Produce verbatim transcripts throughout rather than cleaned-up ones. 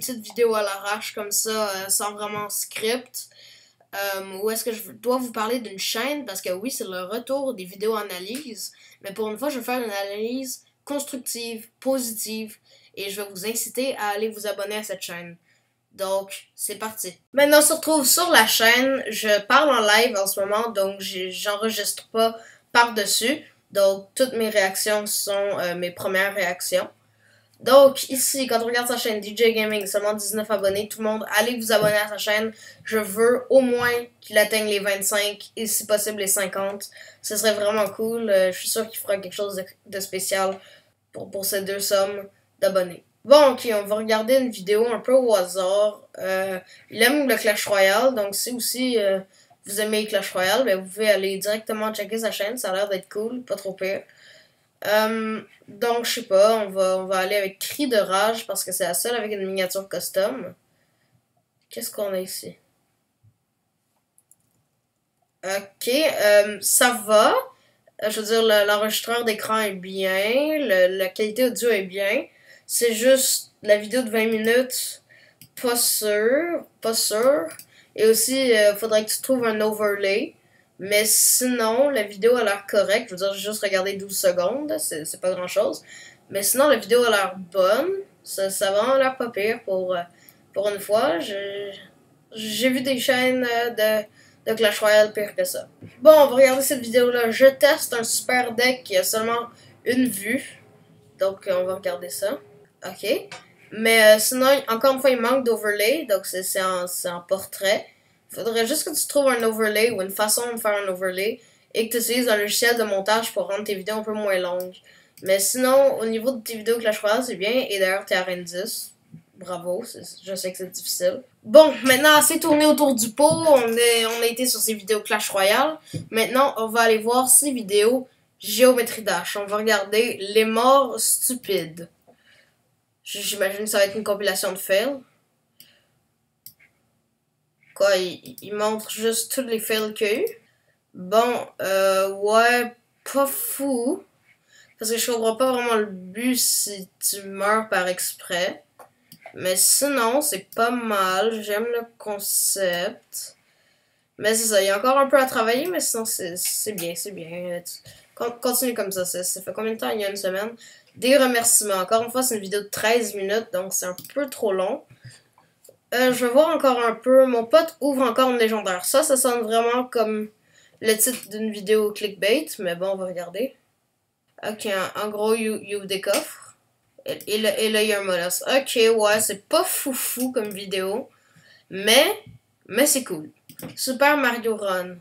petite vidéo à l'arrache comme ça, euh, sans vraiment script. Euh, ou est-ce que je dois vous parler d'une chaîne? Parce que oui, c'est le retour des vidéos analyses. Mais pour une fois, je vais faire une analyse constructive, positive. Et je vais vous inciter à aller vous abonner à cette chaîne. Donc, c'est parti. Maintenant, on se retrouve sur la chaîne. Je parle en live en ce moment, donc j'enregistre pas par-dessus. Donc, toutes mes réactions sont euh, mes premières réactions. Donc, ici, quand on regarde sa chaîne D J Gaming, seulement dix-neuf abonnés, tout le monde, allez vous abonner à sa chaîne. Je veux au moins qu'il atteigne les vingt-cinq et si possible les cinquante. Ce serait vraiment cool. Euh, je suis sûr qu'il fera quelque chose de, de spécial pour, pour ces deux sommes d'abonnés. Bon, ok, on va regarder une vidéo un peu au hasard. Euh, il aime le Clash Royale, donc si aussi euh, vous aimez Clash Royale, ben, vous pouvez aller directement checker sa chaîne. Ça a l'air d'être cool, pas trop pire. Euh, donc, je sais pas, on va, on va aller avec Cri de Rage parce que c'est la seule avec une miniature custom. Qu'est-ce qu'on a ici? Ok, euh, ça va. Je veux dire, l'enregistreur d'écran est bien, le, la qualité audio est bien. C'est juste la vidéo de vingt minutes, pas sûr, pas sûr. Et aussi, il euh, faudrait que tu trouves un overlay. Mais sinon, la vidéo a l'air correcte. Je veux dire, j'ai juste regardé douze secondes, c'est pas grand chose. Mais sinon, la vidéo a l'air bonne. Ça, ça a vraiment l'air pas pire pour, pour une fois. J'ai vu des chaînes de, de Clash Royale pire que ça. Bon, on va regarder cette vidéo-là. Je teste un super deck qui a seulement une vue. Donc, on va regarder ça. Ok. Mais euh, sinon, encore une fois, il manque d'overlay. Donc, c'est en, en portrait. Il faudrait juste que tu trouves un overlay ou une façon de faire un overlay et que tu utilises un logiciel de montage pour rendre tes vidéos un peu moins longues. Mais sinon, au niveau de tes vidéos Clash Royale, c'est bien. Et d'ailleurs, t'es à R N dix. Bravo, je sais que c'est difficile. Bon, maintenant, assez tourné autour du pot. On, est, on a été sur ces vidéos Clash Royale. Maintenant, on va aller voir ces vidéos Géométrie Dash. On va regarder les morts stupides. J'imagine que ça va être une compilation de fails. Quoi, il, il montre juste tous les fails qu'il y a eu. Bon, euh, ouais, pas fou. Parce que je comprends pas vraiment le but si tu meurs par exprès. Mais sinon, c'est pas mal. J'aime le concept. Mais c'est ça, il y a encore un peu à travailler, mais sinon, c'est bien, c'est bien. Continue comme ça. Ça fait combien de temps? Il y a une semaine. Des remerciements. Encore une fois, c'est une vidéo de treize minutes, donc c'est un peu trop long. Euh, je vais voir encore un peu. Mon pote ouvre encore une légendaire. Ça, ça sonne vraiment comme le titre d'une vidéo clickbait, mais bon, on va regarder. Ok, en, en gros, il y a des coffres. Et, et, là, et là, il y a un molosse. Ok, ouais, c'est pas foufou comme vidéo, mais, mais c'est cool. Super Mario Run.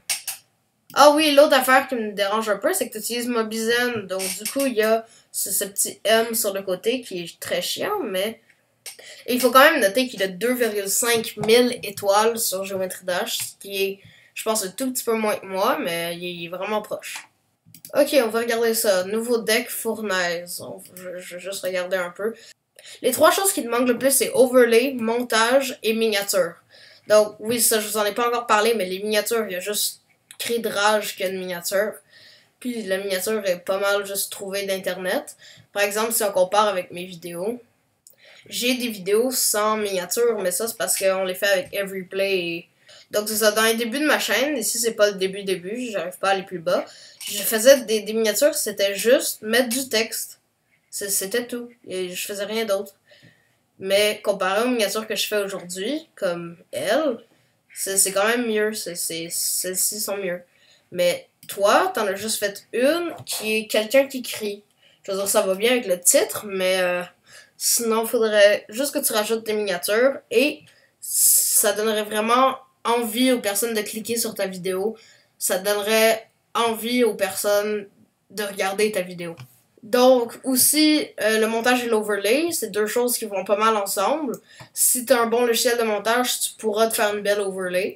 Ah oui, l'autre affaire qui me dérange un peu, c'est que tu utilises Mobizen. Donc, du coup, il y a ce, ce petit M sur le côté qui est très chiant, mais... Et il faut quand même noter qu'il a deux virgule cinq mille étoiles sur Géométrie Dash, ce qui est, je pense, un tout petit peu moins que moi, mais il est vraiment proche. Ok, on va regarder ça. Nouveau deck Fournaise. On, je, je vais juste regarder un peu. Les trois choses qui te manquent le plus, c'est overlay, montage et miniature. Donc, oui, ça, je vous en ai pas encore parlé, mais les miniatures, il y a juste Cri de Rage qui a une miniature. Puis la miniature est pas mal juste trouvée d'internet. Par exemple, si on compare avec mes vidéos, j'ai des vidéos sans miniature, mais ça, c'est parce qu'on les fait avec Everyplay. Et... Donc, c'est ça. Dans les débuts de ma chaîne, ici, c'est pas le début-début, j'arrive pas à aller plus bas. Je faisais des, des miniatures, c'était juste mettre du texte. C'était tout. Et je faisais rien d'autre. Mais comparé aux miniatures que je fais aujourd'hui, comme elle, c'est quand même mieux. Celles-ci sont mieux. Mais toi, t'en as juste fait une qui est quelqu'un qui crie. Je veux dire, ça va bien avec le titre, mais euh, sinon, il faudrait juste que tu rajoutes des miniatures et ça donnerait vraiment envie aux personnes de cliquer sur ta vidéo. Ça donnerait envie aux personnes de regarder ta vidéo. Donc, aussi, euh, le montage et l'overlay, c'est deux choses qui vont pas mal ensemble. Si tu as un bon logiciel de montage, tu pourras te faire une belle overlay.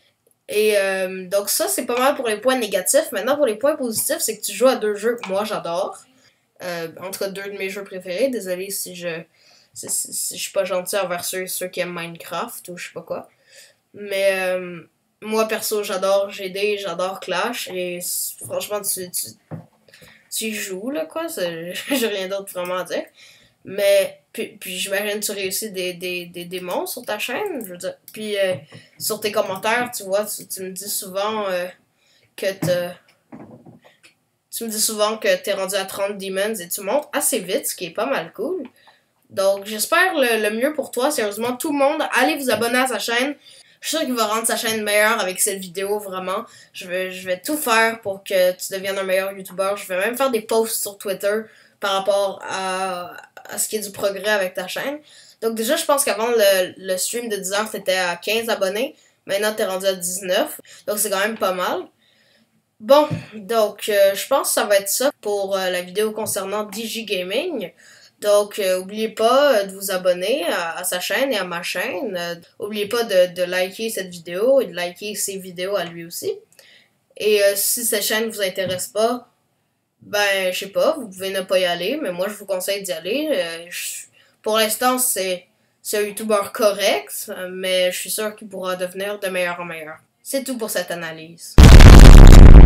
Et euh, donc ça, c'est pas mal pour les points négatifs. Maintenant, pour les points positifs, c'est que tu joues à deux jeux que moi, j'adore. Euh, en tout cas, deux de mes jeux préférés. Désolé si je si, si, si je suis pas gentil envers ceux, ceux qui aiment Minecraft ou je sais pas quoi. Mais euh, moi, perso, j'adore G D, j'adore Clash. Et franchement, tu... tu tu y joues, là, quoi. J'ai rien d'autre vraiment à dire. Mais, puis, puis j'imagine que tu réussis des, des, des démons sur ta chaîne, je veux dire. Puis euh, sur tes commentaires, tu vois, tu, tu me dis souvent euh, que t'as... Tu me dis souvent que t'es rendu à trente demons et tu montes assez vite, ce qui est pas mal cool. Donc, j'espère le, le mieux pour toi. Sérieusement, tout le monde, allez vous abonner à sa chaîne. Je suis sûr qu'il va rendre sa chaîne meilleure avec cette vidéo, vraiment. Je vais, je vais tout faire pour que tu deviennes un meilleur YouTuber. Je vais même faire des posts sur Twitter par rapport à, à ce qui est du progrès avec ta chaîne. Donc déjà, je pense qu'avant le, le stream de dix heures, t'étais à quinze abonnés. Maintenant, t'es rendu à dix-neuf. Donc, c'est quand même pas mal. Bon, donc, euh, je pense que ça va être ça pour euh, la vidéo concernant DigiGaming. Donc, euh, oubliez pas de vous abonner à, à sa chaîne et à ma chaîne. Euh, oubliez pas de, de liker cette vidéo et de liker ses vidéos à lui aussi. Et euh, si cette chaîne vous intéresse pas, ben, je sais pas, vous pouvez ne pas y aller, mais moi, je vous conseille d'y aller. Euh, je, pour l'instant, c'est un YouTuber correct, mais je suis sûr qu'il pourra devenir de meilleur en meilleur. C'est tout pour cette analyse.